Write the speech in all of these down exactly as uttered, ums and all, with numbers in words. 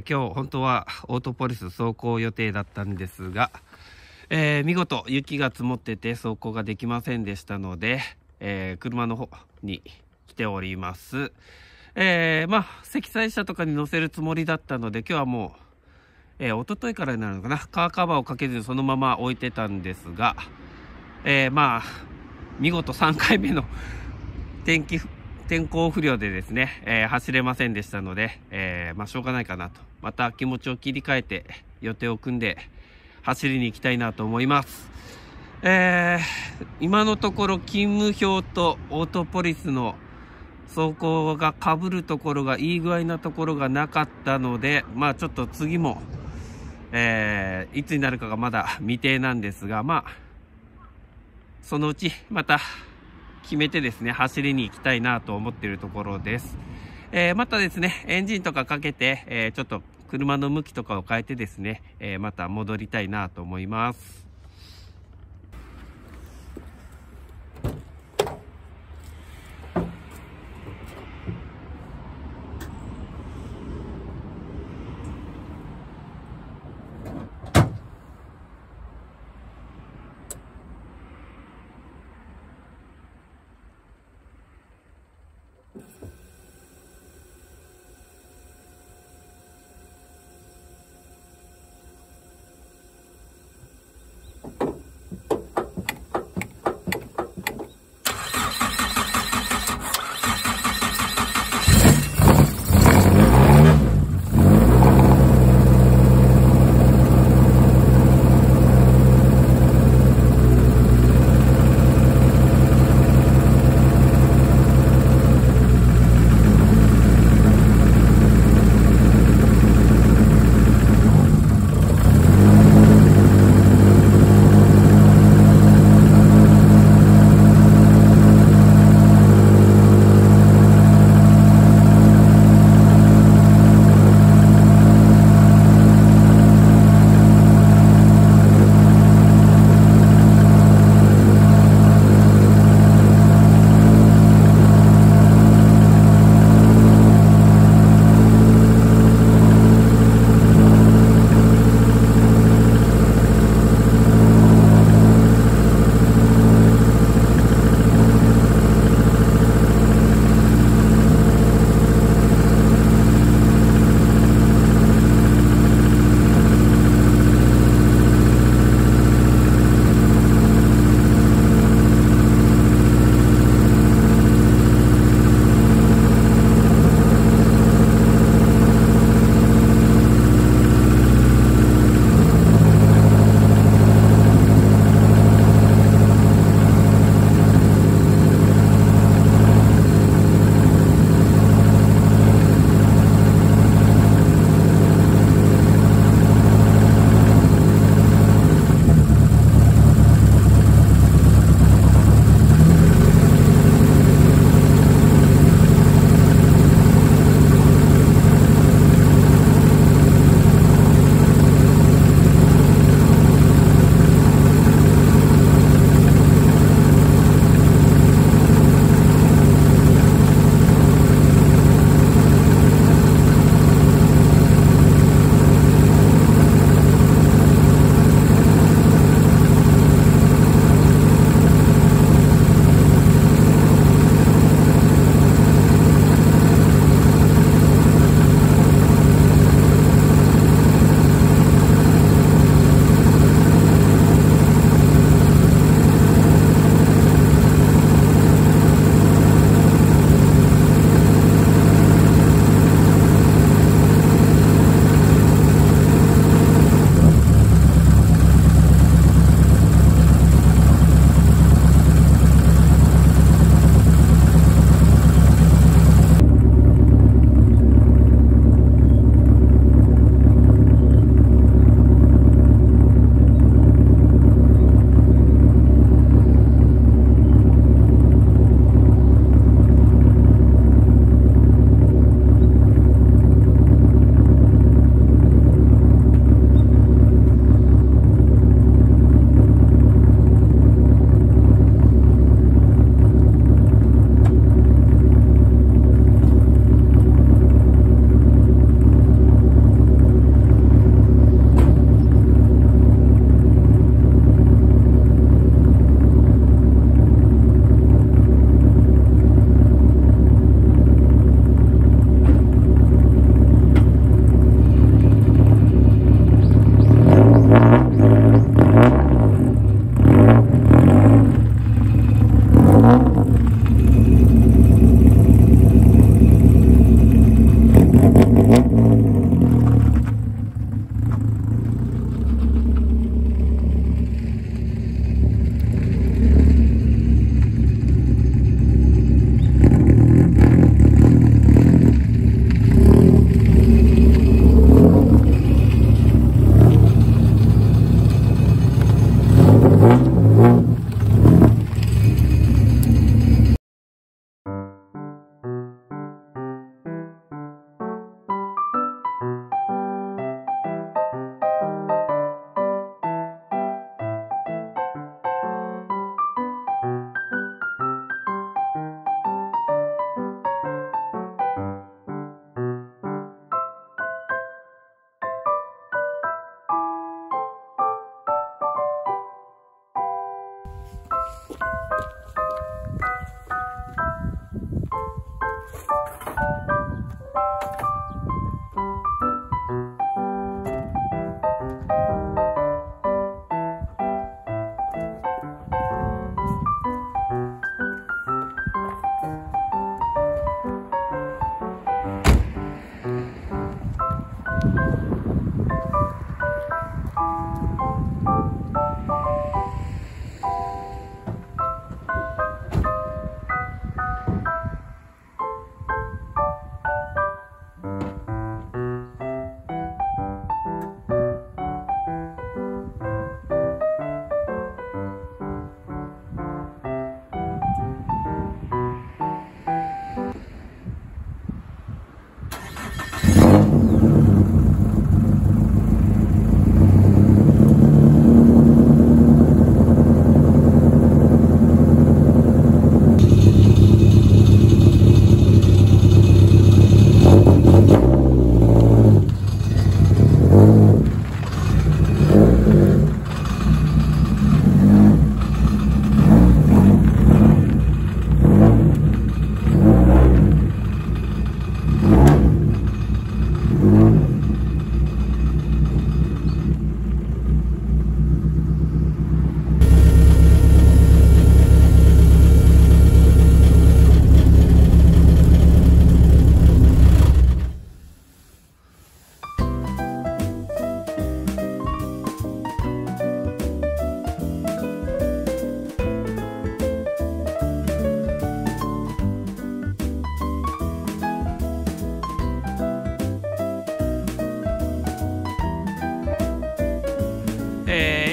ー、今日本当はオートポリス走行予定だったんですが、えー、見事雪が積もってて走行ができませんでしたので、えー、車の方に来ております。えー、まあ積載車とかに乗せるつもりだったので、今日はもう、えー、一昨日からになるのかな、カーカバーをかけずにそのまま置いてたんですが、えー、まあ見事さんかいめの天気天候不良でですね、えー、走れませんでしたので、えー、まあしょうがないかなと、また気持ちを切り替えて予定を組んで走りに行きたいなと思います。えー、今のところ勤務表とオートポリスの走行が被るところがいい具合なところがなかったので、まあちょっと次も、えー、いつになるかがまだ未定なんですが、まあそのうちまた決めてですね、走りに行きたいなと思っているところです。えー、またですね、エンジンとかかけて、えー、ちょっと車の向きとかを変えてですね、えー、また戻りたいなと思います。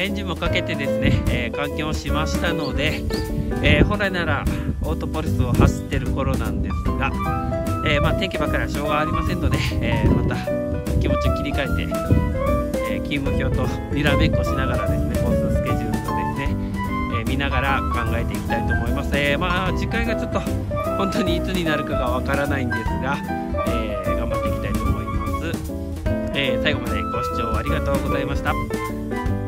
エンジンもかけてですね、えー、換気をしましたので、えー、本来ならオートポリスを走ってる頃なんですが、えーまあ、天気ばっかりはしょうがありませんので、えー、また気持ちを切り替えて、えー、勤務表とにらめっこしながらですね、コーススケジュールとですね、えー、見ながら考えていきたいと思います。えー、まあ次回がちょっと本当にいつになるかがわからないんですが、えー、頑張っていきたいと思います。えー、最後までご視聴ありがとうございました。